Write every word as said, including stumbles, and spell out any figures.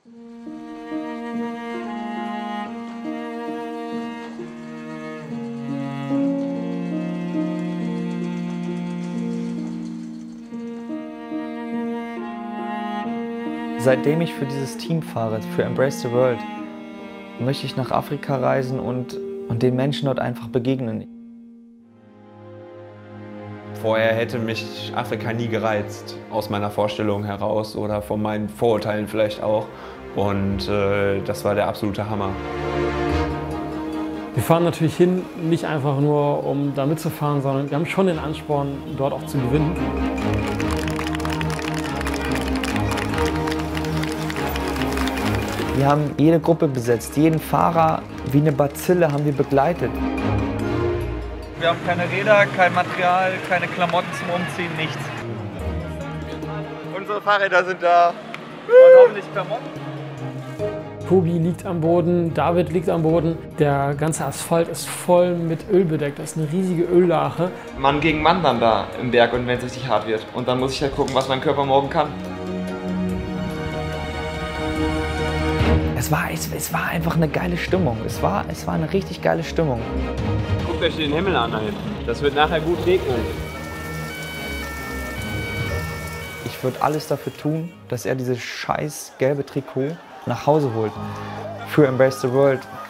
Seitdem ich für dieses Team fahre, für Embrace the World, möchte ich nach Afrika reisen und, und den Menschen dort einfach begegnen. Vorher hätte mich Afrika nie gereizt, aus meiner Vorstellung heraus oder von meinen Vorurteilen vielleicht auch. Und äh, das war der absolute Hammer. Wir fahren natürlich hin, nicht einfach nur, um da mitzufahren, sondern wir haben schon den Ansporn, dort auch zu gewinnen. Wir haben jede Gruppe besetzt, jeden Fahrer wie eine Bazille haben wir begleitet. Wir haben keine Räder, kein Material, keine Klamotten zum Umziehen, nichts. Unsere Fahrräder sind da und hoffentlich Klamotten. Tobi liegt am Boden, David liegt am Boden. Der ganze Asphalt ist voll mit Öl bedeckt. Das ist eine riesige Öllache. Mann gegen Mann dann da im Berg und wenn es richtig hart wird. Und dann muss ich halt gucken, was mein Körper morgen kann. Es war, es, es war einfach eine geile Stimmung. Es war, es war eine richtig geile Stimmung. Guckt euch den Himmel an da hinten. Das wird nachher gut regnen. Ich würde alles dafür tun, dass er dieses scheiß gelbe Trikot nach Hause holt. Für Embrace the World.